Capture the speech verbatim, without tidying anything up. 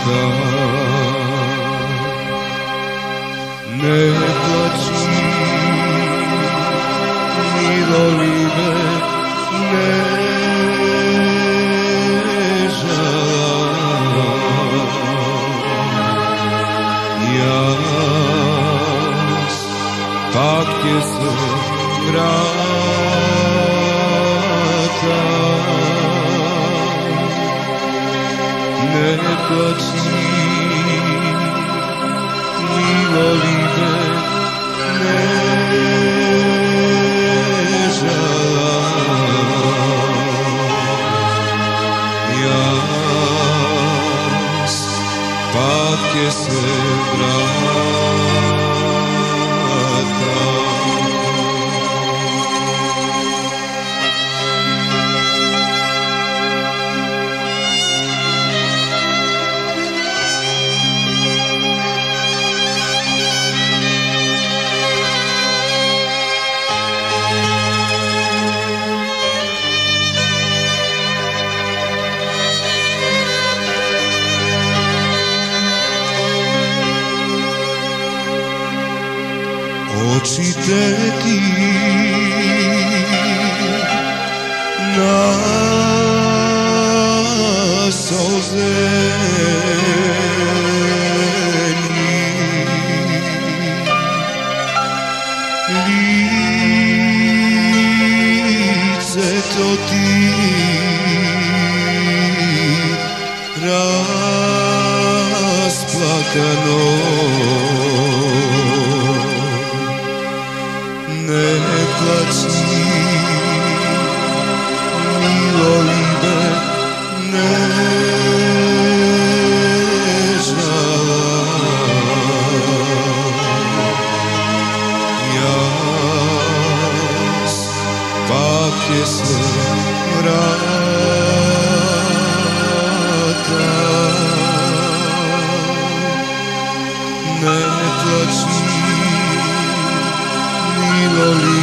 Ne plači, milolive, ne žalim. Jas pak će se vratam. Ne plači, milolive, ne žalim. Jas pak će se vratam. Očite ti na solzeni, lice to ti rasplakano. Ne plači, milolive, ne žalim. Jas pak će se vratam. Ne plači, milolive,